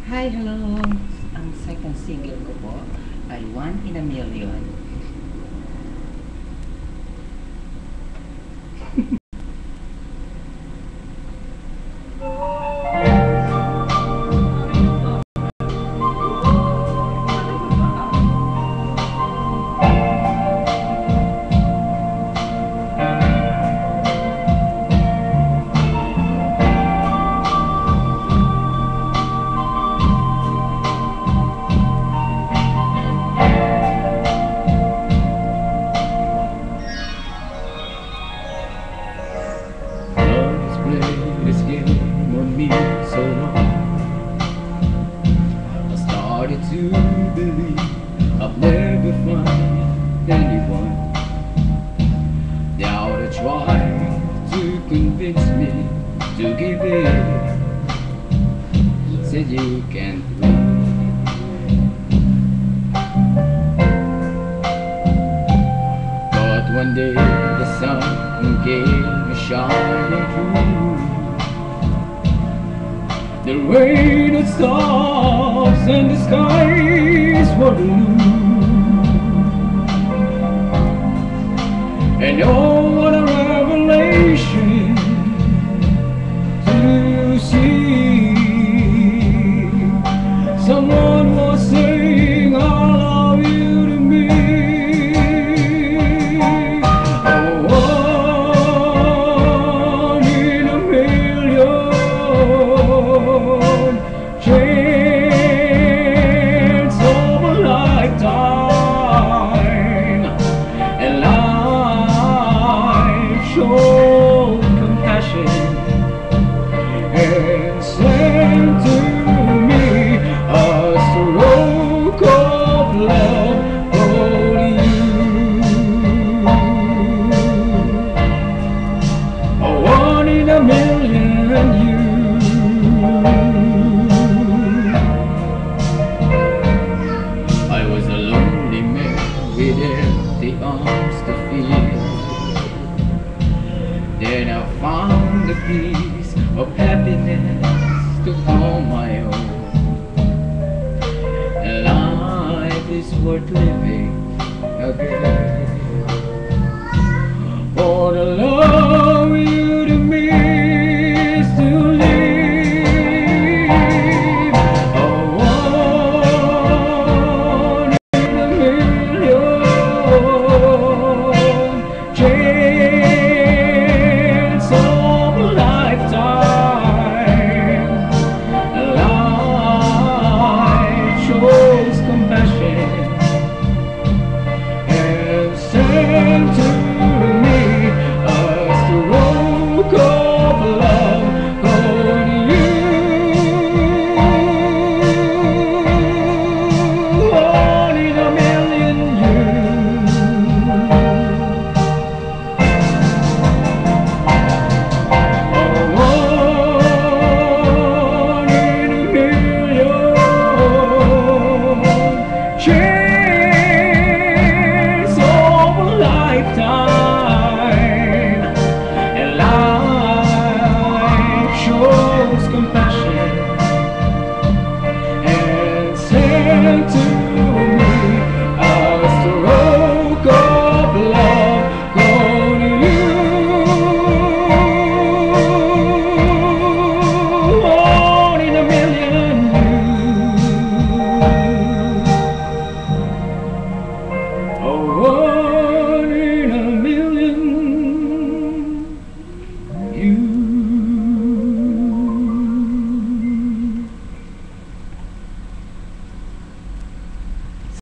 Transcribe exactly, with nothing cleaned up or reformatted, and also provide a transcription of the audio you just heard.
Hi, hello. Ang second single ko po ay One in a Million. Love's played this game on me so long. I started to believe I'll never find anyone. Now they try to convince me to give in. Said you can't win. But one day the sun came shining through. The rain it stops and the skies were blue. And oh, what a revelation to see. Someone was saying I love you to me. Chance of a lifetime, and life showed compassion and sent to me a stroke of love for you. A one in a million you. With empty arms to fill, then I found a piece of happiness to call my own. And life is worth living again. For the love you to me is to live. Chance of a lifetime, life shows compassion and sent to me a stroke of love.